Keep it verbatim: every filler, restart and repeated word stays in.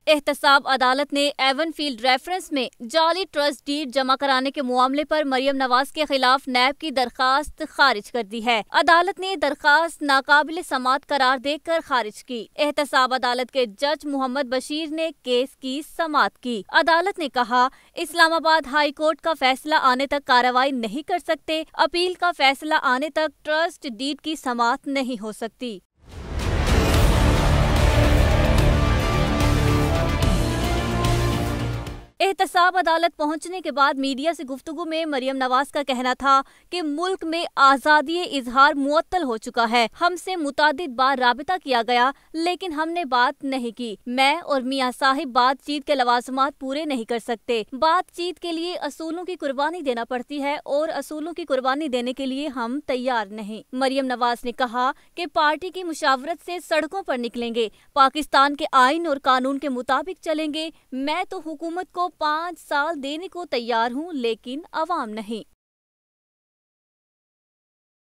एहतसाब अदालत ने एवनफील्ड रेफरेंस में जाली ट्रस्ट डीड जमा कराने के मामले पर मरियम नवाज के खिलाफ नैब की दरखास्त खारिज कर दी है। अदालत ने दरखास्त नाकाबिल समात करार देकर खारिज की। एहतसाब अदालत के जज मोहम्मद बशीर ने केस की समात की। अदालत ने कहा, इस्लामाबाद हाई कोर्ट का फैसला आने तक कार्रवाई नहीं कर सकते। अपील का फैसला आने तक ट्रस्ट डीड की समात नहीं हो सकती। एहतसाब अदालत पहुंचने के बाद मीडिया से गुफ्तगू में मरियम नवाज का कहना था कि मुल्क में आज़ादी इजहार मुअत्तल हो चुका है। हमसे मुतादिद बार राबिता किया गया लेकिन हमने बात नहीं की। मैं और मियां साहिब बातचीत के लवाजमात पूरे नहीं कर सकते। बातचीत के लिए असूलों की कुर्बानी देना पड़ती है और असूलों की कुर्बानी देने के लिए हम तैयार नहीं। मरियम नवाज ने कहा कि पार्टी की मुशावरत से सड़कों पर निकलेंगे, पाकिस्तान के आइन और कानून के मुताबिक चलेंगे। मैं तो हुकूमत को पाँच साल देने को तैयार हूँ लेकिन अवाम नहीं।